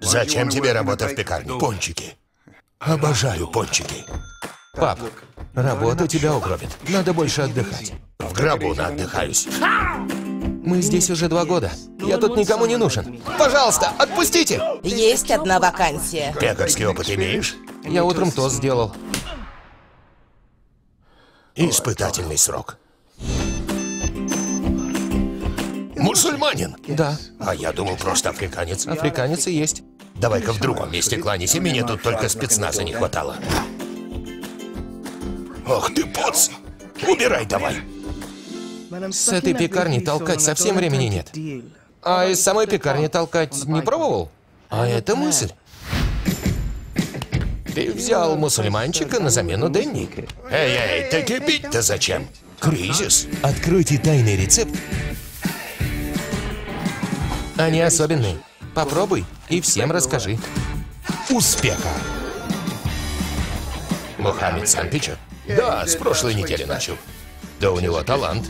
Зачем тебе работа в пекарне? Пончики. Обожаю пончики. Пап, работа тебя угробит. Надо больше отдыхать. В гробу наотдыхаюсь. Мы здесь уже 2 года. Я тут никому не нужен. Пожалуйста, отпустите! Есть одна вакансия. Пекарский опыт имеешь? Я утром тост сделал. Испытательный срок. Мусульманин? Да, А я думал, просто африканец. африканец и есть. Давай-ка в другом месте кланяйся, мне тут только спецназа не хватало. Ох ты, поц! Убирай давай! С этой пекарни толкать совсем времени нет. А из самой пекарни толкать не пробовал? А это мысль. Ты взял мусульманчика на замену Дэнни. Эй, так и бить-то зачем? Кризис. Откройте тайный рецепт. Они особенные. Попробуй и всем расскажи. Успеха. Мухаммед Санпича? Да, с прошлой недели начал. Да у него талант.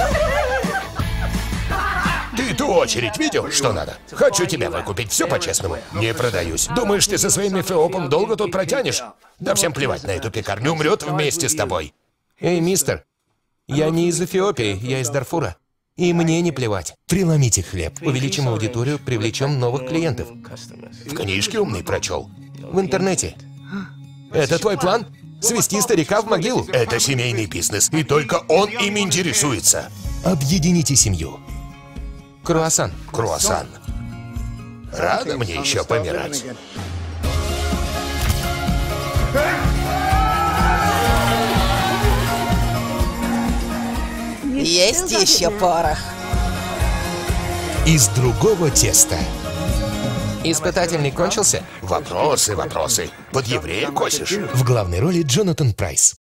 Ты ту очередь видел? Что надо? Хочу тебя выкупить, все по-честному. Не продаюсь. Думаешь, ты со своим эфиопом долго тут протянешь? Да всем плевать на эту пекарню, умрет вместе с тобой. Эй, мистер, я не из Эфиопии, я из Дарфура. И мне не плевать. Преломите хлеб, увеличим аудиторию, привлечем новых клиентов. В книжке умный прочел. В интернете. Это твой план? Свести старика в могилу? Это семейный бизнес, и только он им интересуется. Объедините семью. Круассан. Круассан. Рано мне еще помирать. Есть еще порох. Из другого теста. Испытательный кончился? Вопросы. Под еврея косишь. В главной роли Джонатан Прайс.